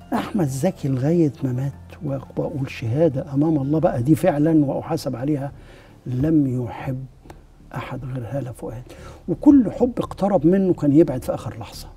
احمد زكي لغايه ما مات واقول شهاده امام الله بقى دي فعلا واحاسب عليها، لم يحب احد غير هالة فؤاد، وكل حب اقترب منه كان يبعد في اخر لحظه.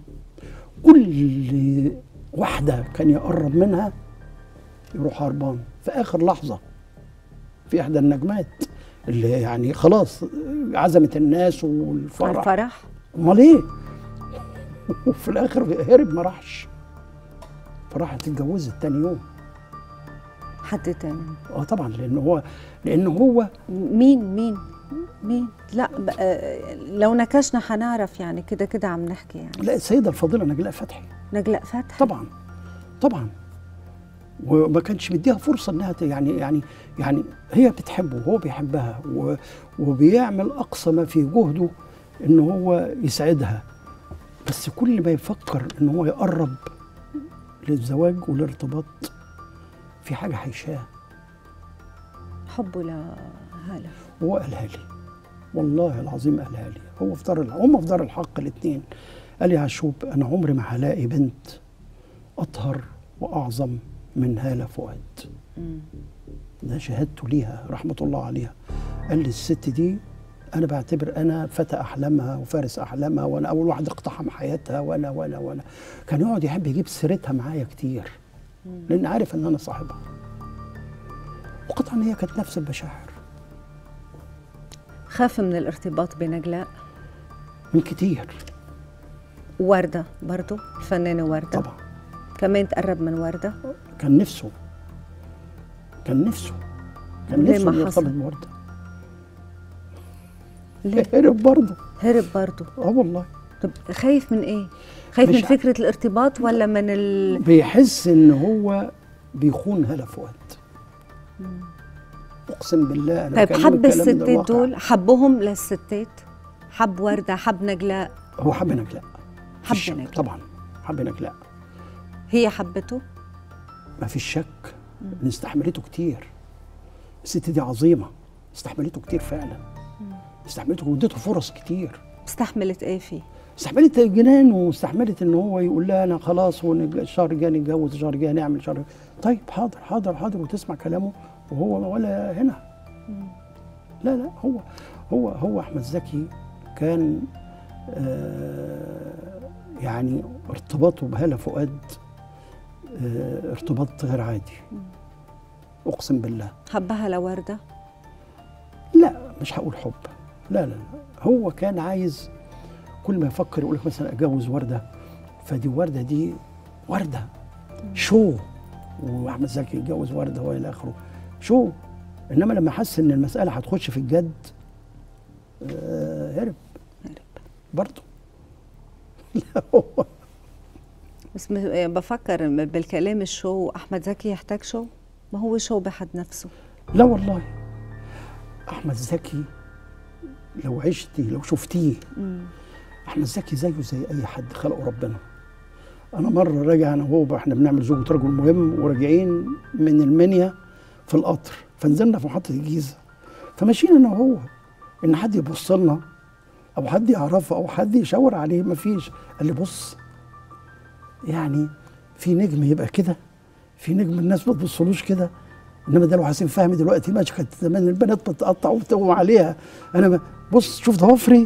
كل واحده كان يقرب منها يروح هربان في اخر لحظه. في احدى النجمات اللي يعني خلاص عزمت الناس والفرح، الفرح امال ايه؟ وفي الاخر هرب ما راحش، فراحت اتجوزت تاني يوم. حد تاني؟ طبعا لانه هو مين؟ لا لو نكشنا هنعرف يعني، كده كده عم نحكي يعني. لا، السيده الفاضله نجلاء فتحي. نجلاء فتحي طبعا وما كانش مديها فرصه انها يعني هي بتحبه وهو بيحبها وبيعمل اقصى ما في جهده ان هو يسعدها، بس كل ما يفكر ان هو يقرب للزواج والارتباط في حاجه هيشاه. حبه لهالة هو قالها لي، والله العظيم قالها لي. هم في دار الحق الاثنين. قال لي: عشوب، انا عمري ما هلاقي بنت اطهر واعظم من هالة فؤاد. ده شهادته ليها رحمه الله عليها. قال لي: الست دي انا بعتبر انا فتى احلامها وفارس احلامها، وانا اول واحد اقتحم حياتها، وانا كان يقعد يحب يجيب سيرتها معايا كتير لان عارف ان انا صاحبها. وقطعا هي كانت نفس البشاعر. خاف من الارتباط بنجلاء من كتير. وردة برضو، الفنانة وردة طبعا كمان تقرب من وردة. كان نفسه يرتبط بوردة. ليه؟ هرب برضو. والله. طب خايف من ايه؟ خايف من فكرة الارتباط ولا من بيحس ان هو بيخون هالة فؤاد. اقسم بالله. انا طيب حب الستات دول، حبهم للستات، حب وردة، حب نجلاء. هو حب نجلاء. طبعا حب نجلاء. هي حبته؟ ما فيش شك ان استحملته كتير. الست دي عظيمة، استحملته كتير فعلا. استحملته واديته فرص كتير. استحملت ايه فيه؟ استحملت جنان، واستحملت ان هو يقول لها انا خلاص والشهر الجاي نتجوز، الشهر الجاي نعمل شهر. طيب حاضر وتسمع كلامه وهو ولا هنا. لا هو احمد زكي كان يعني ارتباطه بهالة فؤاد ارتباط غير عادي. اقسم بالله. حبها لوردة؟ لا مش هقول حب، لا هو كان عايز كل ما يفكر يقول لك مثلا اتجوز وردة، فدي وردة دي وردة شو، واحمد زكي يتجوز وردة والى اخره شو. انما لما حس ان المسألة هتخش في الجد هرب برضه. لا هو بس بفكر بالكلام الشو، احمد زكي يحتاج شو؟ ما هو شو بحد نفسه. لا والله احمد زكي لو شفتيه احمد زكي زيه زي اي حد خلقه ربنا. انا مره راجع انا وهو، احنا بنعمل زوجة رجل مهم وراجعين من المنيا في القطر، فنزلنا في محطه الجيزه، فماشيين انا وهو، ان حد يبص لنا او حد يعرفه او حد يشاور عليه مفيش. قال لي: بص، يعني في نجم يبقى كده، في نجم الناس ما تبصلوش كده، انما ده لو حسين فهمي دلوقتي ماشي كانت زمان البنات بتقطع وبتقوم عليها. انا بص شوف ضوافري.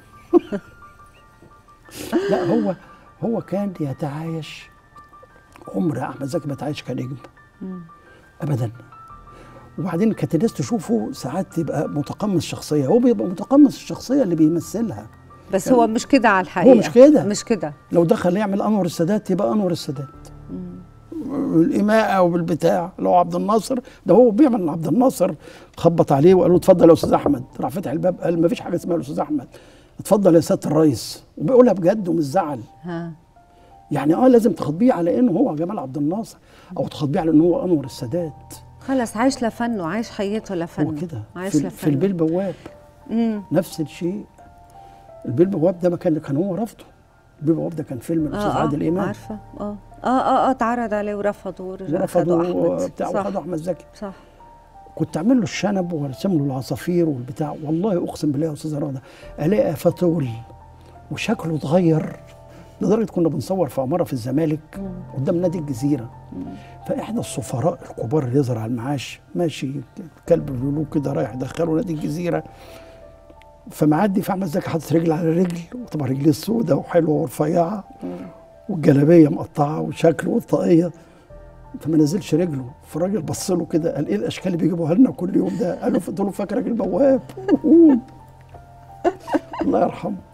لا هو كان يتعايش. عمر احمد زكي ما تعايش كنجم ابدا. وبعدين كانت الناس تشوفه ساعات يبقى متقمص شخصيه، هو بيبقى متقمص الشخصيه اللي بيمثلها، بس يعني هو مش كده على الحقيقه. هو مش كده. لو دخل يعمل انور السادات يبقى انور السادات. الإماءة وبالبتاع. لو عبد الناصر، ده هو بيعمل عبد الناصر، خبط عليه وقال له: اتفضل يا استاذ احمد. راح فتح الباب قال: ما فيش حاجه اسمها يا استاذ احمد، اتفضل يا سياده الرئيس. وبيقولها بجد ومش زعل. يعني لازم تخاطبيه على انه هو جمال عبد الناصر، او تخاطبيه على انه هو انور السادات. خلص عايش لفنه، عايش حياته لفنه. هو كده في البيه البواب نفس الشيء. البيه البواب ده ما كان هو رفضه. البيه البواب ده كان فيلم الاستاذ عادل امام. عارفه. اتعرض عليه ورفضوا وخدوا احمد زكي. صح. كنت اعمل له الشنب وارسم له العصافير والبتاع، والله اقسم بالله يا استاذه رضا الاقي فتول وشكله اتغير لدرجه كنا بنصور في عماره في الزمالك قدام نادي الجزيره. فاحدى السفراء الكبار اللي يظهر على المعاش ماشي كلب بيقولوا كده رايح يدخله نادي الجزيره، فمعدي فاحمد زكي حاطط رجل على رجل، وطبعا رجليه سودة وحلوه ورفيعه والجلابيه مقطعه وشكله والطاقيه، فما نزلش رجله. فالراجل بص له كده قال ايه الاشكال اللي بيجيبوها لنا كل يوم ده؟ قال له قلت له فاكرك البواب. الله يرحمه.